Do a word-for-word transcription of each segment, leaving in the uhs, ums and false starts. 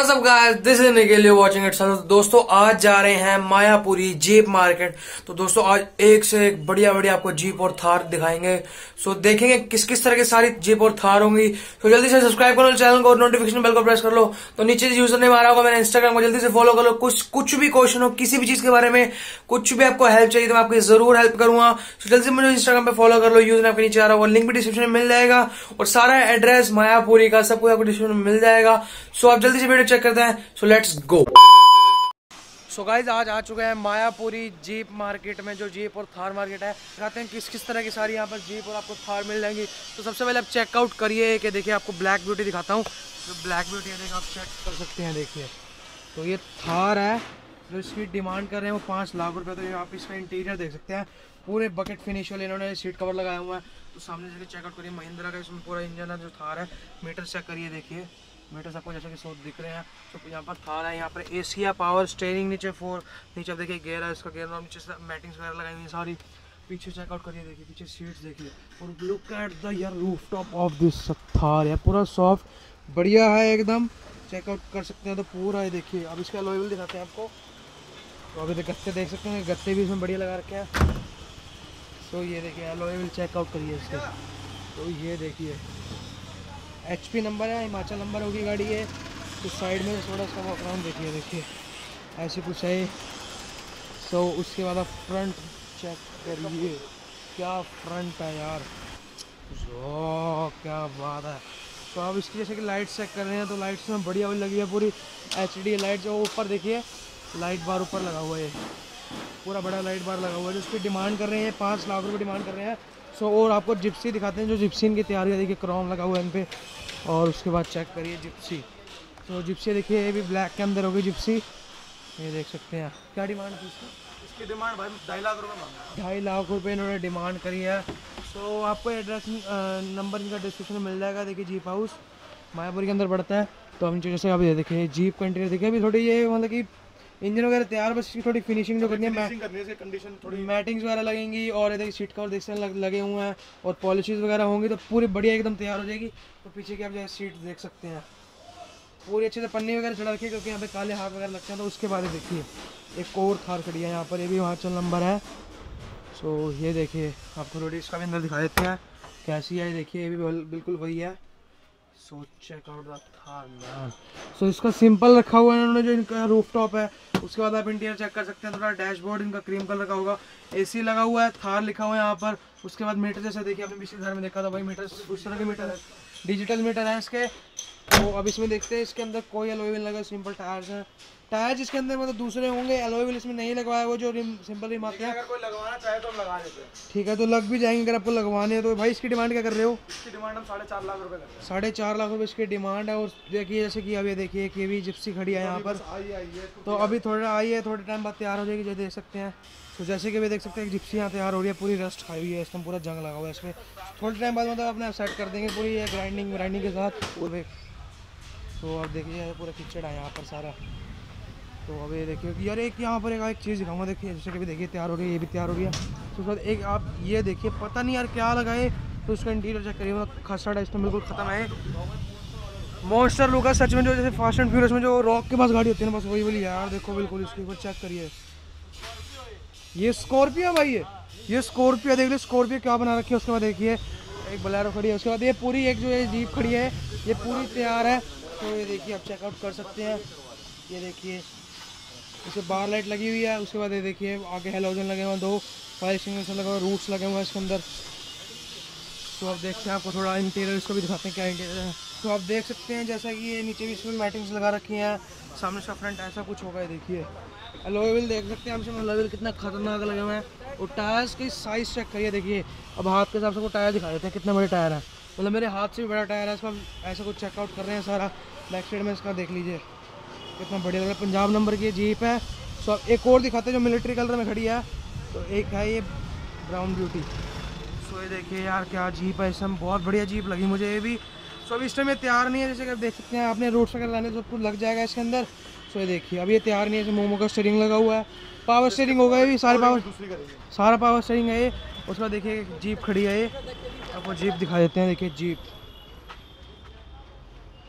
What's up guys, this is Nikhil, you watching it। दोस्तों आज जा रहे हैं मायापुरी जीप मार्केट। तो दोस्तों आज एक से एक बढ़िया बढ़िया आपको जीप और थार दिखाएंगे। सो देखेंगे किस किस तरह की सारी जीप और थार होंगी। तो जल्दी से सब्सक्राइब कर लो चैनल को और नोटिफिकेशन बेल को प्रेस कर लो। तो नीचे यूजर नेम आ रहा होगा मेरा इंस्टाग्राम को, जल्दी से फॉलो कर लो। कुछ कुछ भी क्वेश्चन हो, किसी भी चीज के बारे में कुछ भी आपको हेल्प चाहिए तो मैं आपकी जरूर हेल्प करूंगा। तो जल्दी से मुझे इंस्टाग्राम पे फॉलो कर लो, यूजर नेम आपके नीचे आ रहा होगा, लिंक भी डिस्क्रिप्शन में मिल जाएगा और सारा एड्रेस मायापुरी का सब कुछ आपको डिस्क्रिप्शन में मिल जाएगा। सो आप जल्दी से वीडियो चेक करते हैं। So let's go. So guys आज आ चुके हैं मायापुरी जीप मार्केट में, जो जीप और थार मार्केट है। दिखाते हैं किस किस तरह की सारी यहाँ पर जीप और आपको थार मिल जाएंगी। तो सबसे पहले आप चेकआउट करिए कि देखिए आपको ब्लैक ब्यूटी दिखाता हूँ। जो ब्लैक ब्यूटी है देखिए आप चेक कर सकते हैं। देखिए तो ये थार है जो इसकी डिमांड कर रहे हैं वो पाँच लाख रुपये। तो ये आप इसका इंटीरियर देख सकते हैं, पूरे बकेट फिनिश वाले इन्होंने सीट कवर लगाया हुआ है। तो सामने से चेकआउट करिए, महिंद्रा का इसमें पूरा इंजन है। जो थार है मीटर चेक करिए, देखिए मीटर आपको जैसे कि सौ दिख रहे हैं। तो यहाँ पर थार है, यहाँ पर एशिया पावर स्टीयरिंग, नीचे फोर, नीचे आप देखिए गेयर है इसका, गेयर में नीचे से मैटिंग्स वगैरह लगाई हुई है सारी। पीछे चेकआउट करिए, देखिए पीछे सीट्स देखिए और लुक एट द यार roof top of this Thar है, पूरा सॉफ्ट बढ़िया है एकदम। चेकआउट कर सकते हैं। तो पूरा है देखिए। अब इसका अलॉय व्हील दिखाते हैं आपको। तो अभी गत्ते देख सकते हैं, गत्ते भी इसमें बढ़िया लगा रखे हैं। तो ये देखिए अलॉय व्हील चेकआउट करिए इसके। तो ये देखिए एचपी नंबर है, हिमाचल नंबर होगी गाड़ी है। तो साइड में थोड़ा सा बैकग्राउंड देखिए, देखिए ऐसे कुछ है। सो उसके बाद आप फ्रंट चेक करिए, क्या फ्रंट है यार, जो क्या बात है। तो आप इसकी जैसे कि लाइट चेक कर रहे हैं तो लाइट्स में बढ़िया वाली लगी है, पूरी एचडी लाइट। जो ऊपर देखिए लाइट बार ऊपर लगा हुआ है, पूरा बड़ा लाइट बार लगा हुआ है। जो उसकी डिमांड कर रहे हैं पाँच लाख रुपये डिमांड कर रहे हैं। सो और आपको जिप्सी दिखाते हैं, जो जिप्सी इनकी तैयारी है। देखिए क्रोम लगा हुआ है इन पे। और उसके बाद चेक करिए जिप्सी। तो जिप्सी देखिए ये भी ब्लैक के अंदर होगी जिप्सी, ये देख सकते हैं। क्या डिमांड है इसकी? इसकी डिमांड भाई ढाई लाख रुपये मांगा। ढाई लाख रुपये इन्होंने डिमांड करी है। सो आपको एड्रेस नंबर इनका डिस्क्रिप्शन में मिल जाएगा। देखिए जीप हाउस मायापुरी के अंदर पड़ता है। तो हम जैसे अभी देखिए जीप का इंटीरियर देखिए, अभी थोड़ी ये मतलब कि इंजन वगैरह तैयार, बस इसकी थोड़ी फिनिशिंग जो करनी है, कंडीशन थोड़ी मैटिंग्स वगैरह लगेंगी और देखिए सीट कवर देख सकते हैं लगे हुए हैं और पॉलिशीज वगैरह होंगी। तो पूरी बढ़िया एकदम तैयार हो जाएगी। तो पीछे की आप जो सीट देख सकते हैं पूरी अच्छे से पन्नी वगैरह चढ़ा रखी है, क्योंकि यहाँ पे काले हाथ वगैरह लगते हैं। तो उसके बाद देखिए एक और थार खड़ी है यहाँ पर, ये भी हिमाचल नंबर है। सो ये देखिए आपको थोड़ी इसका भी अंदर दिखा देते हैं कैसी है। देखिए ये भी बिल्कुल वही है। So check out the Thar man. So इसका सिंपल रखा हुआ है इन्होंने, जो इनका रूफ टॉप है। उसके बाद आप इंटीरियर चेक कर सकते हैं। थोड़ा डैशबोर्ड इनका क्रीम कलर का होगा, एसी लगा हुआ है, थार लिखा हुआ है यहाँ पर। उसके बाद मीटर जैसे देखिए आपने पिछले घर में देखा था भाई, मीटर उस तरह के मीटर है, डिजिटल मीटर है इसके। तो अब इसमें देखते हैं, इसके अंदर कोई अलॉय व्हील लगा, सिंपल टायर्स हैं। टायर इसके अंदर मतलब दूसरे होंगे, अलॉय व्हील इसमें नहीं लगवाया वो जो रिम सिंपल रिम आते हैं। अगर कोई लगवाना चाहे तो हम लगा देते हैं। ठीक है, तो लग भी जाएंगे अगर आपको लगवाने हैं। तो भाई इसकी डिमांड क्या कर रहे हो? इसकी डिमांड हम साढ़े चार लाख रुपए कर रहे हैं। साढ़े चार लाख रुपए इसकी डिमांड है। और देखिए जैसे कि अभी देखिए कि भी जिप्सी खड़ी है यहाँ पर। आई आई है तो अभी थोड़ा आई है, थोड़े टाइम बाद तैयार हो जाएगी, जो देख सकते हैं। तो जैसे कि भी देख सकते हैं जिप्सी यहाँ तैयार हो रही है, पूरी रस्ट खाई हुई है, इसमें पूरा जंग लगा हुआ है इसमें। थोड़े टाइम बाद मतलब अपने सेट कर देंगे पूरी ये ग्राइंडिंग ग्राइंडिंग के साथ पूरे। तो अब देखिए पूरा किचड़ है यहाँ पर सारा। तो अभी देखिए यार एक यहाँ पर एक, एक चीज़ दिखाऊंगा। देखिए जैसे कि भी देखिए तैयार हो रही है, ये भी तैयार हो रही है। तो उसके बाद एक आप ये देखिए, पता नहीं यार क्या लगाए। तो उसका इंटीरियर चेक करिए, मतलब खसड़ है इसमें, बिल्कुल ख़त्म है। मॉन्स्टर लुक है सच में, जो जैसे फास्ट एंड फ्यूरियस में जो रॉक के पास गाड़ी होती है ना, बस वही वाली यार। देखो बिल्कुल इसके ऊपर चेक करिए, ये स्कॉर्पियो भाई, ये ये स्कॉर्पियो देख लो, स्कॉर्पियो क्या बना रखी है। उसके बाद देखिए एक बोलेरो खड़ी है। उसके बाद ये पूरी एक जो ये जीप खड़ी है, ये पूरी तैयार है। तो ये देखिए आप चेकआउट कर सकते हैं। ये देखिए इसमें बार लाइट लगी हुई है। उसके बाद ये देखिए आगे हेलोजन लगे हुए हैं, दो फायर एक्सटिंग्विशर लगा हुआ है, रूट्स लगे हुए हैं इसके अंदर। तो आप देखते हैं, आपको थोड़ा इंटीरियर इसको भी दिखाते हैं क्या इंटीरियर है। तो आप देख सकते हैं जैसा कि ये नीचे भी इसमें मैटिंग्स लगा रखी हैं, सामने इसका फ्रंट ऐसा कुछ होगा। देखिए अलॉय व्हील देख सकते हैं हम, इसमें अलॉय व्हील कितना खतरनाक लगे हुए हैं। और टायर्स की साइज़ चेक करिए, देखिए अब हाथ के हिसाब से वो टायर दिखा देते हैं कितने बड़े टायर हैं। मतलब मेरे हाथ से भी बड़ा टायर है इसका, ऐसा कुछ चेकआउट कर रहे हैं सारा। बैक साइड में इसका देख लीजिए कितना बढ़िया लग रहा है। पंजाब नंबर की जीप है। सो अब एक और दिखाते हैं जो मिलिट्री कलर में खड़ी है। तो एक है ये ब्राउन ब्यूटी। सो ये देखिए यार क्या जीप है, इसमें बहुत बढ़िया जीप लगी मुझे ये भी। सो अभी इस टाइम ये तैयार नहीं है, जैसे कि आप देख सकते हैं, आपने रोड्स वगैरह लाने सब कुछ लग जाएगा इसके अंदर। सो ये देखिए अब ये तैयार नहीं है, मोमो का स्टीयरिंग लगा हुआ है, पावर स्टीयरिंग होगा ये भी, सारे पावर सारा पावर स्टीयरिंग है ये। उसके बाद देखिए जीप खड़ी है, ये आपको जीप दिखा देते हैं। देखिए जीप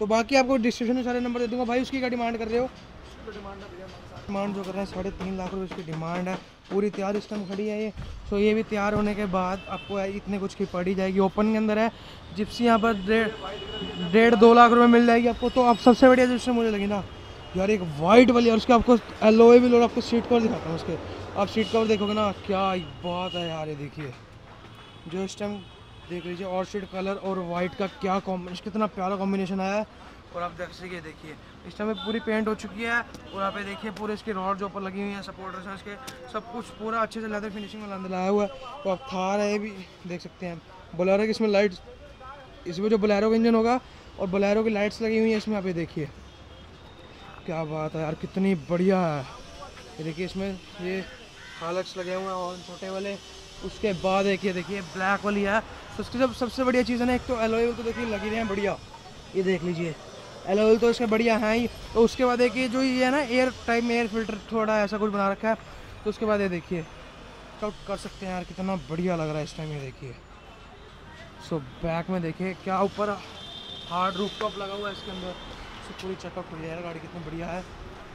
तो बाकी आपको डिस्क्रिप्शन में सारे नंबर दे दूंगा। भाई उसकी क्या डिमांड कर रहे हो? डिमांड जो कर रहे हैं साढ़े तीन लाख रुपये उसकी डिमांड है। पूरी तैयार इस टाइम खड़ी है ये। सो ये भी तैयार होने के बाद आपको इतने कुछ की पड़ी जाएगी। ओपन के अंदर है। जिप्सी यहाँ पर डेढ़ डेढ़ दो लाख रुपए मिल जाएगी आपको। तो अब सबसे बढ़िया जिससे मुझे लगी ना यार एक वाइट वाली, और उसके आपको एलोए भी लोग आपको सीट कवर दिखाता हूँ। उसके आप सीट कवर देखोगे ना, क्या बात है यार। ये देखिए जो इस टाइम देख लीजिए, और सीट कलर और वाइट का क्या कॉम्बिनेशन, कितना प्यारा कॉम्बिनेशन आया है। और आप देख सके देखिए इस टाइम पूरी पेंट हो चुकी है। और यहाँ पे देखिए पूरे इसके रॉड जो ऊपर लगी हुई हैं, सपोर्टर्स हैं इसके, सब कुछ पूरा अच्छे से लेदर फिनिशिंग में लाया हुआ है। तो आप थार है, ये भी देख सकते हैं। बोलेरो की इसमें लाइट, इसमें जो बोलेरो का इंजन होगा और बोलेरो की लाइट्स लगी हुई हैं इसमें। आप ये देखिए क्या बात है यार, कितनी बढ़िया है। ये देखिए इसमें ये हालक्स लगे हुए हैं और छोटे वाले। उसके बाद एक ये देखिए ब्लैक वाली है। तो उसकी सब सबसे बढ़िया चीज़ है ना, एक तो एलॉय तो देखिए लगी रहे हैं बढ़िया, ये देख लीजिए एलॉय तो इसके बढ़िया है ही। तो उसके बाद एक ये जो ये है ना एयर टाइप में एयर फिल्टर थोड़ा ऐसा कुछ बना रखा है। तो उसके बाद ये देखिए चेक कर सकते हैं यार, कितना बढ़िया लग रहा है इस टाइम। ये देखिए सो बैक में देखिए क्या ऊपर हार्ड रूफ टॉप लगा हुआ है इसके अंदर। सो पूरी चेकअप हो जाएगा गाड़ी, कितनी बढ़िया है।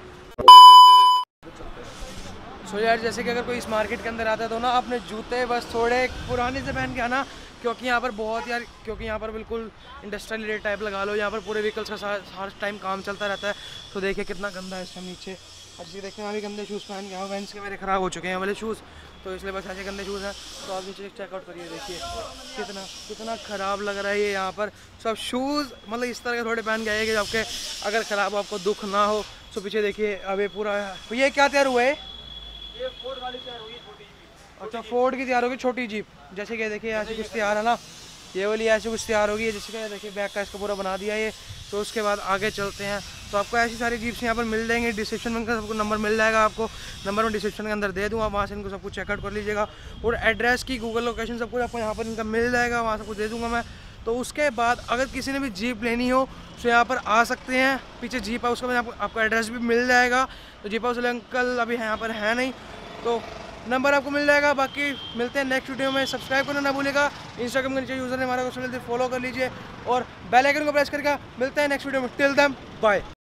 सो यार जैसे कि अगर कोई इस मार्केट के अंदर आता है तो ना अपने जूते बस थोड़े पुराने से पहन के आना, क्योंकि यहाँ पर बहुत यार क्योंकि यहाँ पर बिल्कुल इंडस्ट्रियल एरिया टाइप लगा लो। यहाँ पर पूरे व्हीकल्स का हर टाइम काम चलता रहता है। तो देखिए कितना गंदा है इस टाइम नीचे। और चीज़ देखते हैं, अभी गंदे शूज़ पहन के आओ, वैंस के मेरे ख़राब हो चुके हैं वाले शूज़, तो इसलिए बस ऐसे गंदे शूज़ हैं। तो आप नीचे चेकआउट करिए, देखिए कितना कितना ख़राब लग रहा है ये। यहाँ पर सब शूज़ मतलब इस तरह के थोड़े पहन के आइए कि आपके अगर ख़राब हो आपको दुख ना हो। तो पीछे देखिए अभी पूरा ये क्या तैयार हुआ है? ये फोर्ड गाड़ी तैयार होगी, छोटी जीप। अच्छा फोर्ड की तैयार होगी छोटी जीप। जैसे कि देखिए ऐसी कुछ तैयार है ना, ये वाली ऐसी कुछ तैयार होगी। जैसे कि देखिए बैक का इसका पूरा बना दिया ये। तो उसके बाद आगे चलते हैं। तो आपको ऐसी सारी जीप्स यहाँ पर मिल जाएंगी। डिस्क्रिप्शन में सबको नंबर मिल जाएगा, आपको नंबर में डिस्क्रिप्शन के अंदर दे दूँगा, वहाँ से इनको सब कुछ चेकआउट कर लीजिएगा। और एड्रेस की गूगल लोकेशन सब कुछ आपको यहाँ पर इनका मिल जाएगा, वहाँ से कुछ दे दूँगा मैं। तो उसके बाद अगर किसी ने भी जीप लेनी हो तो यहाँ पर आ सकते हैं। पीछे जीप हाउस का आपको, आपको एड्रेस भी मिल जाएगा। तो जीप हाउस वाले अंकल अभी यहाँ पर है नहीं, तो नंबर आपको मिल जाएगा। बाकी मिलते हैं नेक्स्ट वीडियो में। सब्सक्राइब करना ना भूलिएगा। इंस्टाग्राम के नीचे यूज़र ने हमारा को फॉलो कर लीजिए और बेल आइकन को प्रेस करके मिलते हैं नेक्स्ट वीडियो में। Till then bye.